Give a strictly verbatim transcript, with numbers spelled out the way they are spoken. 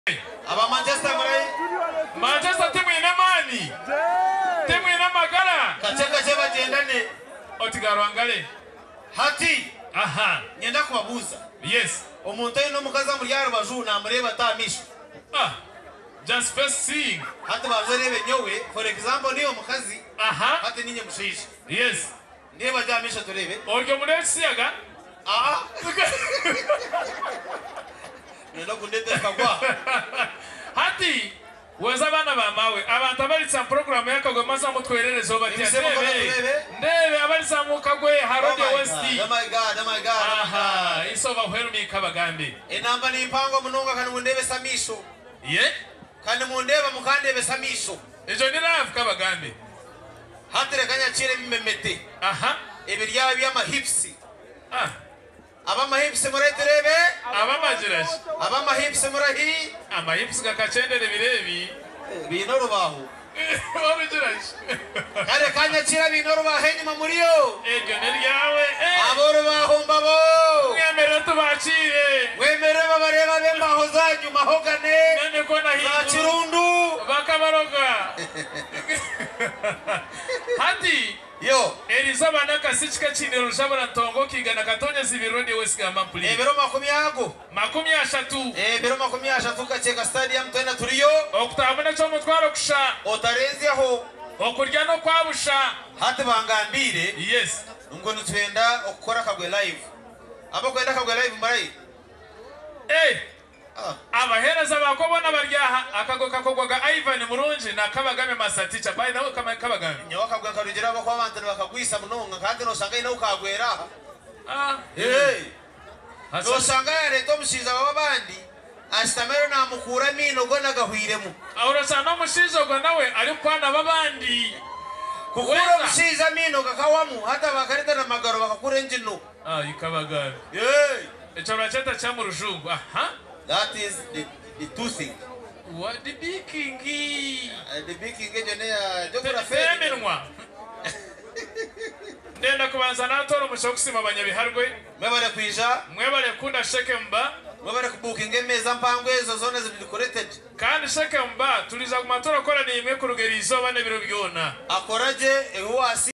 Aba Manchester murai Manchester timu ina mani timu ina magara kacheka cheba jendane otigaro angale hati aha nyenda kubabuza yes omuntu ino mukaza muri yaro bajuna mureba tamisho ah just first seeing hati bazorebe nyowe for example niyo mukazi aha hati ninye mushishi yes niye bajamisha turebe oryo muresiyaga ah nenda kundete kagwa hati weza bana bamawe abantu abalitsa program yakagwe maza mutwererezo bati ndebe ndebe abalitsa mukagwe harode west oh my god oh my god aha isova hwerumi Kabagambe enamba ni impango munonga kandi mundebe samisho ye kandi mundeba mukandebe samisho ejo ni live Kabagambe hatire kanya chire bimemete aha ebirya byama hips ah aba mahips muraiterebe aba majirashi aba mahips murahi ama hips gakacendere birebi bino rubaho obijirashi kare kanya chira bino rubaho nyuma muriyo ejo neryawe abo rubaho mbabo mwemere tubacire wemere babareba bembaho zanyu mahogane nene ko na za kirundu bakabaroga hati yo Eliza banaka sichika chinero shabara ntongo kigana katonya zibironi wesigama mpuli ebero makumi yago makumi ashatu ebero makumi ashatu kacheka stadium twena turiyo okutabona cyo mutwaro kusha otarenzi aho okurya no kwabusha hati bangambire yes ngo nitwenda okukora kagwe live abo kwenda kagwe live marai eh ah abahereza bakobona baryaha akago kakogwaga Ivan Murungi na Kabagambe masaticha by the way kama Kabagambe nyawa kagwe karugera abo kwa abantu bakagwisa munonga kandi no sanga ino ukagwera ah hey no sanga yare to mushiza babandi asitamero na mukura mino gona gahwiremu ahora sana mushizo gwa nawe ari kwana babandi kukura mushiza mino gakawamu hata bakarita na magaro bakakurenje no ah Kabagambe hey echo racheta cha murujungu aha that is the the two thing what the big king uh, the big king jone ya jokura feminwa ndenda kubanza natoro mushokusima abanyabiharwe mwebare kwija mwebare kunda sheke mba mwebare kubukinga emeza mpangwe ezo zone ziri decorated kandi sheke mba tuliza kumatora kora ni imwe kurugera izo bane biro byona akoraje eho